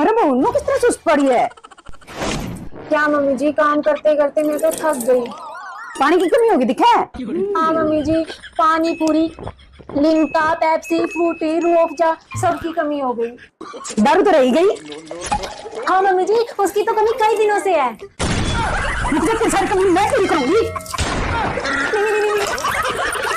अरे बहू किस तरह सुस्त पड़ी है। क्या मम्मी जी, काम करते करते मैं तो थक गई। पानी की कमी होगी दिखा है। हाँ मम्मी जी, पानी पूरी, Limca, Pepsi, Frooti, Rooh Afza सबकी कमी हो गई। दारू तो रही गई। हाँ मम्मी जी, उसकी तो कमी कई दिनों से है। मुझे सारी कमी मैं पूरी करूंगी। नहीं, नहीं, नहीं, नहीं।